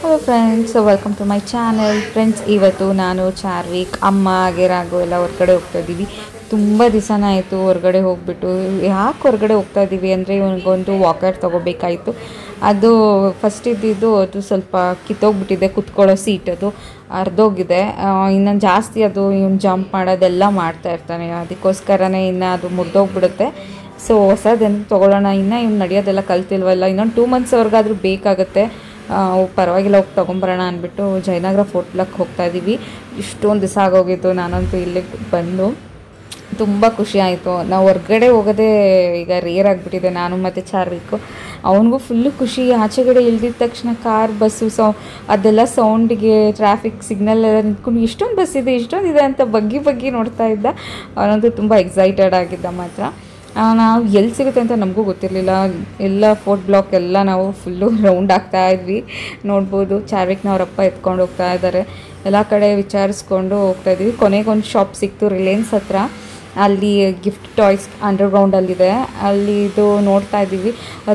Hello friends, welcome to my channel. Friends, ಇವತ್ತು ನಾನು ಚಾರ್ವಿಕ್ ಅಮ್ಮ ಹಾಗೆ ರಾಘು ಎಲ್ಲ ಹೊರಗಡೆ ಹೋಗ್ತಾ ಇದ್ದೀವಿ. ತುಂಬ ದಿವಸನ ಆಯಿತು ಹೊರಗಡೆ ಹೋಗ್ಬಿಟ್ಟು. ಯಾಕೆ ಹೊರಗಡೆ ಹೋಗ್ತಾ ಇದ್ದೀವಿ ಅಂದರೆ ಇವನಿಗೊಂದು ವಾಕರ್ ತೊಗೋಬೇಕಾಯಿತು. ಅದು ಫಸ್ಟ್ ಇದ್ದಿದ್ದು ಅದು ಸ್ವಲ್ಪ ಕಿತ್ತೋಗ್ಬಿಟ್ಟಿದೆ, ಕುತ್ಕೊಳ್ಳೋ ಸೀಟ್ ಅದು ಅರ್ಧೋಗಿದೆ. ಇನ್ನು ಜಾಸ್ತಿ ಅದು ಇವ್ನು ಜಂಪ್ ಮಾಡೋದೆಲ್ಲ ಮಾಡ್ತಾ ಇರ್ತಾನೆ, ಅದಕ್ಕೋಸ್ಕರನೇ ಇನ್ನು ಅದು ಮುರಿದೋಗ್ಬಿಡುತ್ತೆ. ಸೊ ಹೊಸದನ್ನು ತೊಗೊಳ್ಳೋಣ. ಇನ್ನು ಇವ್ನು ನಡೆಯೋದೆಲ್ಲ ಕಲ್ತಿಲ್ವಲ್ಲ, ಇನ್ನೊಂದು 2 ಮಂತ್ಸ್ವರೆಗಾದರೂ ಬೇಕಾಗುತ್ತೆ. ಪರವಾಗಿಲ್ಲ, ಹೋಗಿ ತೊಗೊಂಬರೋಣ ಅಂದ್ಬಿಟ್ಟು ಜಯನಗರ ಫೋರ್ಟ್ಲಕ್ಕೆ ಹೋಗ್ತಾ ಇದ್ದೀವಿ. ಇಷ್ಟೊಂದು ದಿವಸ ಆಗೋಗಿತ್ತು ನಾನಂತೂ ಇಲ್ಲಿಗೆ ಬಂದು. ತುಂಬ ಖುಷಿ ಆಯಿತು. ನಾವು ಹೊರ್ಗಡೆ ಹೋಗೋದೇ ಈಗ ರೇರ್ ಆಗಿಬಿಟ್ಟಿದೆ, ನಾನು ಮತ್ತು ಚಾರ್ವಿಕು. ಅವನಿಗೂ ಫುಲ್ಲು ಖುಷಿ. ಆಚೆಗಡೆ ಇಳ್ದಿದ ತಕ್ಷಣ ಕಾರ್ ಬಸ್ಸು ಅದೆಲ್ಲ ಸೌಂಡಿಗೆ ಟ್ರಾಫಿಕ್ ಸಿಗ್ನಲ್ ಎಲ್ಲ ನಿಂತ್ಕೊಂಡು ಇಷ್ಟೊಂದು ಬಸ್ ಇದೆ ಇಷ್ಟೊಂದಿದೆ ಅಂತ ಬಗ್ಗಿ ನೋಡ್ತಾ ಇದ್ದ. ಅವನಂತೂ ತುಂಬ ಎಕ್ಸೈಟೆಡ್ ಆಗಿದ್ದ ಮಾತ್ರ. ನಾವು ಎಲ್ಲಿ ಸಿಗುತ್ತೆ ಅಂತ ನಮಗೂ ಗೊತ್ತಿರಲಿಲ್ಲ. ಎಲ್ಲ ಫೋರ್ಟ್ ಬ್ಲಾಕ್ ಎಲ್ಲ ನಾವು ಫುಲ್ಲು ರೌಂಡ್ ಆಗ್ತಾ ಇದ್ವಿ. ನೋಡ್ಬೋದು, ಚಾರ್ವಿಕ್ನವರಪ್ಪ ಎತ್ಕೊಂಡು ಹೋಗ್ತಾ ಇದ್ದಾರೆ. ಎಲ್ಲ ಕಡೆ ವಿಚಾರಿಸ್ಕೊಂಡು ಹೋಗ್ತಾ ಇದ್ವಿ. ಕೊನೆಗೊಂದು ಶಾಪ್ ಸಿಕ್ತು ರಿಲಯನ್ಸ್ ಹತ್ರ. ಅಲ್ಲಿ ಗಿಫ್ಟ್ ಟಾಯ್ಸ್ ಅಂಡರ್ಗ್ರೌಂಡಲ್ಲಿದೆ. ಅಲ್ಲಿ ಇದು ನೋಡ್ತಾ ಇದ್ದೀವಿ.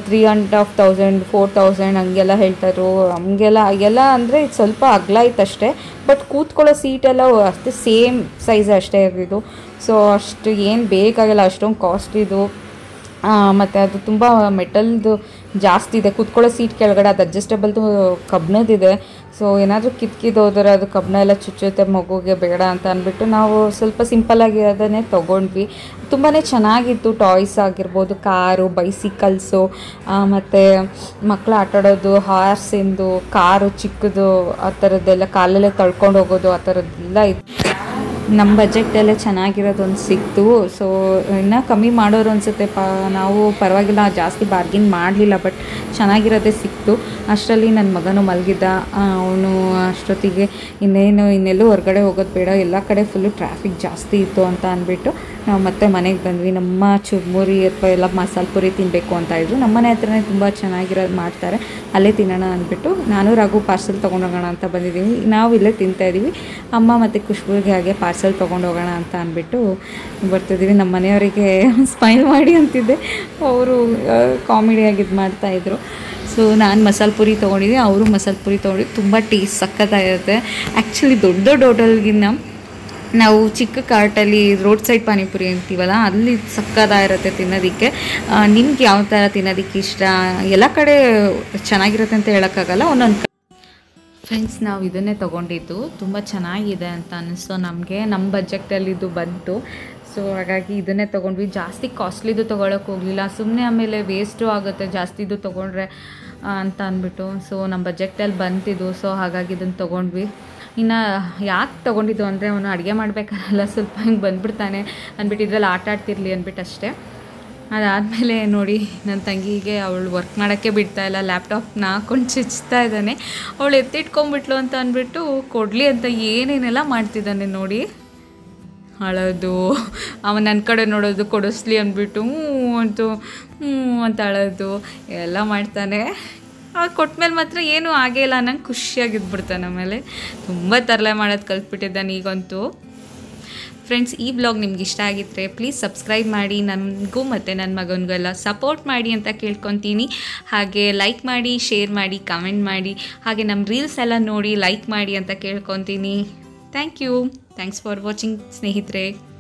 3,500 4,000 ಹಂಗೆಲ್ಲ ಹೇಳ್ತಾಯಿದ್ರು. ಹಂಗೆಲ್ಲ ಅಂದರೆ ಇದು ಸ್ವಲ್ಪ ಅಗಲ ಇತ್ತು ಅಷ್ಟೇ, ಬಟ್ ಕೂತ್ಕೊಳ್ಳೋ ಸೀಟೆಲ್ಲ ಅಷ್ಟೇ ಸೇಮ್ ಸೈಜ್ ಅಷ್ಟೇ ಇರೋದು. ಸೊ ಅಷ್ಟು ಏನು ಬೇಕಾಗಿಲ್ಲ, ಅಷ್ಟೊಂದು ಕಾಸ್ಟ್ಲಿದು. ಮತ್ತು ಅದು ತುಂಬ ಮೆಟಲ್ದು ಜಾಸ್ತಿ ಇದೆ. ಕೂತ್ಕೊಳ್ಳೋ ಸೀಟ್ ಕೆಳಗಡೆ ಅದು ಅಡ್ಜಸ್ಟಬಲ್ದು ಕಬ್ಬಿಣದಿದೆ. ಸೊ ಏನಾದರೂ ಕಿತ್ಕಿದೋದ್ರೆ ಅದು ಕಬ್ಬಣ ಎಲ್ಲ ಚುಚ್ಚುತ್ತೆ, ಮಗುಗೆ ಬೇಡ ಅಂತ ಅಂದ್ಬಿಟ್ಟು ನಾವು ಸ್ವಲ್ಪ ಸಿಂಪಲ್ಲಾಗಿ ಅದನ್ನೇ ತೊಗೊಂಡ್ವಿ. ತುಂಬಾ ಚೆನ್ನಾಗಿತ್ತು. ಟಾಯ್ಸ್ ಆಗಿರ್ಬೋದು, ಕಾರು, ಬೈಸಿಕಲ್ಸು, ಮತ್ತು ಮಕ್ಕಳು ಆಟಾಡೋದು, ಹಾರ್ಸಿಂದು, ಕಾರು ಚಿಕ್ಕದು, ಆ ಥರದ್ದೆಲ್ಲ ಕಾಲಲ್ಲೇ ತಳ್ಕೊಂಡು ಹೋಗೋದು, ಆ ಥರದ್ದೆಲ್ಲ ಇತ್ತು. ನಮ್ಮ ಬಜೆಟಲ್ಲೇ ಚೆನ್ನಾಗಿರೋದೊಂದು ಸಿಕ್ತು. ಸೊ ಇನ್ನೂ ಕಮ್ಮಿ ಮಾಡೋರು ಅನಿಸುತ್ತೆ. ನಾವು ಪರವಾಗಿಲ್ಲ, ಜಾಸ್ತಿ ಬಾರ್ಗಿನ್ ಮಾಡಲಿಲ್ಲ, ಬಟ್ ಚೆನ್ನಾಗಿರೋದೇ ಸಿಕ್ತು. ಅಷ್ಟರಲ್ಲಿ ನನ್ನ ಮಗನೂ ಮಲಗಿದ್ದ. ಅವನು ಅಷ್ಟೊತ್ತಿಗೆ ಇನ್ನೆಲ್ಲೂ ಹೊರಗಡೆ ಹೋಗೋದು ಬೇಡ, ಎಲ್ಲ ಕಡೆ ಫುಲ್ಲು ಟ್ರಾಫಿಕ್ ಜಾಸ್ತಿ ಇತ್ತು ಅಂತ ಅಂದ್ಬಿಟ್ಟು ನಾವು ಮತ್ತೆ ಮನೆಗೆ ಬಂದ್ವಿ. ನಮ್ಮ ಚುರ್ಮುರಿ ಅಥವಾ ಎಲ್ಲ ಮಸಾಲೆ ಪುರಿ ತಿನ್ನಬೇಕು ಅಂತ ಇದ್ರು. ನಮ್ಮ ಮನೆ ಹತ್ರನೇ ತುಂಬ ಚೆನ್ನಾಗಿರೋದು ಮಾಡ್ತಾರೆ, ಅಲ್ಲೇ ತಿನ್ನೋಣ ಅಂದ್ಬಿಟ್ಟು ನಾನು ರಾಘು ಪಾರ್ಸೆಲ್ ತೊಗೊಂಡೋಗೋಣ ಅಂತ ಬಂದಿದ್ದೀವಿ. ನಾವು ಇಲ್ಲೇ ತಿಂತಾಯಿದ್ದೀವಿ. ಅಮ್ಮ ಮತ್ತು ಖುಷ್ಬುಗೆ ಹಾಗೆ ಪಾರ್ಸೆಲ್ ತೊಗೊಂಡೋಗೋಣ ಅಂತ ಅಂದ್ಬಿಟ್ಟು ಬರ್ತಿದ್ದೀವಿ. ನಮ್ಮ ಮನೆಯವರಿಗೆ ಸ್ಮೈಲ್ ಮಾಡಿ ಅಂತಿದ್ದೆ, ಅವರು ಕಾಮಿಡಿಯಾಗಿ ಇದು ಮಾಡ್ತಾಯಿದ್ರು. ಸೊ ನಾನು ಮಸಾಲೆ ಪುರಿ ತೊಗೊಂಡಿದ್ದೆ, ಅವರು ಮಸಾಲೆ ಪುರಿ ತೊಗೊಂಡಿದ್ದು. ತುಂಬ ಟೇಸ್ಟ್ ಸಕ್ಕತ್ತಾಗಿರುತ್ತೆ. ಆ್ಯಕ್ಚುಲಿ ದೊಡ್ಡ ಹೋಟೆಲ್ಗಿನ್ನ ನಾವು ಚಿಕ್ಕ ಕಾರ್ಟಲ್ಲಿ ರೋಡ್ ಸೈಡ್ ಪಾನಿಪುರಿ ಅಂತೀವಲ್ಲ, ಅಲ್ಲಿ ಸಕ್ಕತ್ತಾಗಿರುತ್ತೆ ತಿನ್ನೋದಕ್ಕೆ. ನಿಮ್ಗೆ ಯಾವ ಥರ ತಿನ್ನೋದಕ್ಕೆ ಇಷ್ಟ? ಎಲ್ಲ ಕಡೆ ಚೆನ್ನಾಗಿರುತ್ತೆ ಅಂತ ಹೇಳೋಕ್ಕಾಗಲ್ಲ, ಒಂದೊಂದು ಫ್ರೆಂಡ್ಸ್ ನಾವು ಇದನ್ನೇ ತೊಗೊಂಡಿದ್ದು. ತುಂಬ ಚೆನ್ನಾಗಿದೆ ಅಂತ ಅನ್ನಿಸ್ತು ನಮಗೆ. ನಮ್ಮ ಬಜೆಟಲ್ಲಿ ಇದು ಬಂತು. ಸೊ ಹಾಗಾಗಿ ಇದನ್ನೇ ತೊಗೊಂಡ್ವಿ. ಜಾಸ್ತಿ ಕಾಸ್ಟ್ಲಿದು ತೊಗೊಳಕ್ಕೆ ಹೋಗಲಿಲ್ಲ, ಸುಮ್ಮನೆ ಆಮೇಲೆ ವೇಸ್ಟು ಆಗುತ್ತೆ ಜಾಸ್ತಿದು ತೊಗೊಂಡ್ರೆ ಅಂತ ಅಂದ್ಬಿಟ್ಟು. ಸೊ ನಮ್ಮ ಬಜೆಟಲ್ಲಿ ಬಂತಿದ್ದು. ಸೊ ಹಾಗಾಗಿ ಇದನ್ನು ತೊಗೊಂಡ್ವಿ. ಇನ್ನು ಯಾಕೆ ತೊಗೊಂಡಿದ್ದು ಅಂದರೆ, ಅವನು ಅಡುಗೆ ಮಾಡಬೇಕಾರಲ್ಲ ಸ್ವಲ್ಪ ಹಿಂಗೆ ಬಂದುಬಿಡ್ತಾನೆ ಅಂದ್ಬಿಟ್ಟು ಇದ್ರಲ್ಲಿ ಆಟ ಆಡ್ತಿರ್ಲಿ ಅಂದ್ಬಿಟ್ಟು ಅಷ್ಟೇ. ಅದಾದಮೇಲೆ ನೋಡಿ, ನನ್ನ ತಂಗಿಗೆ ಅವಳು ವರ್ಕ್ ಮಾಡೋಕ್ಕೆ ಬಿಡ್ತಾಯಿಲ್ಲ, ಲ್ಯಾಪ್ಟಾಪ್ನ ಹಾಕೊಂಡು ಚುಚ್ತಾ ಇದ್ದಾನೆ. ಅವಳು ಎತ್ತಿಟ್ಕೊಂಡ್ಬಿಟ್ಲು ಅಂತ ಅಂದ್ಬಿಟ್ಟು ಕೊಡಲಿ ಅಂತ ಏನೇನೆಲ್ಲ ಮಾಡ್ತಿದ್ದಾನೆ ನೋಡಿ. ಅಳೋದು, ಅವನು ನನ್ನ ಕಡೆ ನೋಡೋದು, ಕೊಡಿಸ್ಲಿ ಅಂದ್ಬಿಟ್ಟು ಹ್ಞೂ ಅಂತ ಅಳೋದು ಎಲ್ಲ ಮಾಡ್ತಾನೆ. ಕೊಟ್ಮೇಲೆ ಮಾತ್ರ ಏನೂ ಆಗೇ ಇಲ್ಲ ನಂಗೆ ಖುಷಿಯಾಗಿದ್ಬಿಡ್ತಾನೆ. ಆಮೇಲೆ ತುಂಬ ತರಲೆ ಮಾಡೋದು ಕಲ್ತ್ಬಿಟ್ಟಿದ್ದಾನೆ ಈಗಂತೂ. ಫ್ರೆಂಡ್ಸ್, ಈ ಬ್ಲಾಗ್ ನಿಮ್ಗೆ ಇಷ್ಟ ಆಗಿದ್ದರೆ ಪ್ಲೀಸ್ ಸಬ್ಸ್ಕ್ರೈಬ್ ಮಾಡಿ, ನನಗೂ ಮತ್ತು ನನ್ನ ಮಗನಿಗೂ ಎಲ್ಲ ಸಪೋರ್ಟ್ ಮಾಡಿ ಅಂತ ಕೇಳ್ಕೊತೀನಿ. ಹಾಗೆ ಲೈಕ್ ಮಾಡಿ, ಶೇರ್ ಮಾಡಿ, ಕಮೆಂಟ್ ಮಾಡಿ, ಹಾಗೆ ನಮ್ಮ ರೀಲ್ಸ್ ಎಲ್ಲ ನೋಡಿ ಲೈಕ್ ಮಾಡಿ ಅಂತ ಕೇಳ್ಕೊತೀನಿ. ಥ್ಯಾಂಕ್ಸ್ ಫಾರ್ ವಾಚಿಂಗ್ ಸ್ನೇಹಿತರೆ.